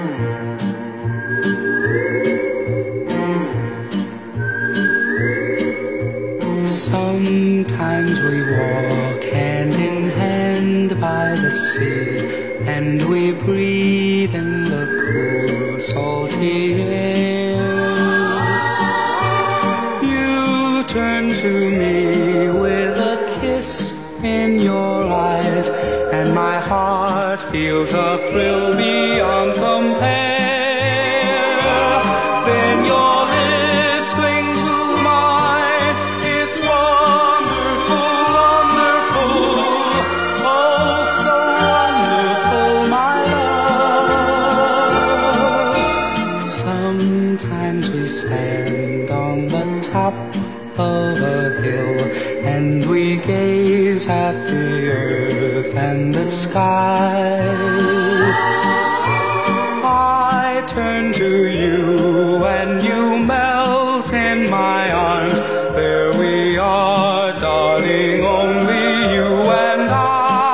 Sometimes we walk hand in hand by the sea, and we breathe in the cool, salty air. You turn to me with a kiss in your eyes, and my heart feels a thrill beyond compare. Then your lips cling to mine. It's wonderful, wonderful, oh so wonderful, my love. Sometimes we stand on the top of a hill, and we gaze at the earth and the sky. I turn to you and you melt in my arms. There we are, darling, only you and I.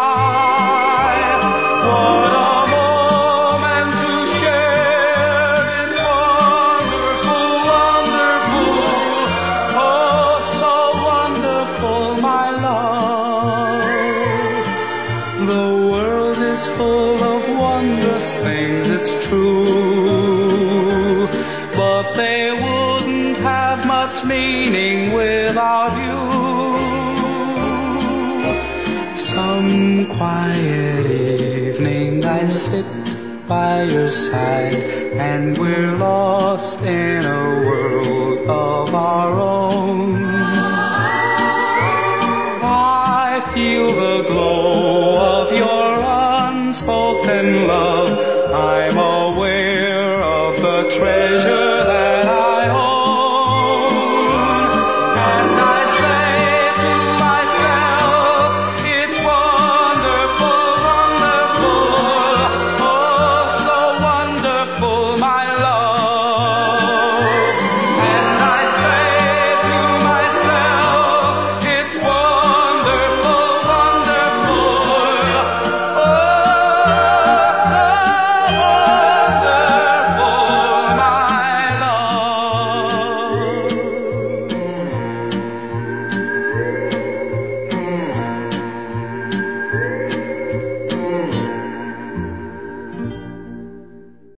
What a moment to share. It's wonderful, wonderful, oh so wonderful, my love. The world is full of wondrous things, it's true, but they wouldn't have much meaning without you. Some quiet evening I sit by your side, and we're lost in a world of our own. I feel the glow of your unspoken love. I'm aware of the treasure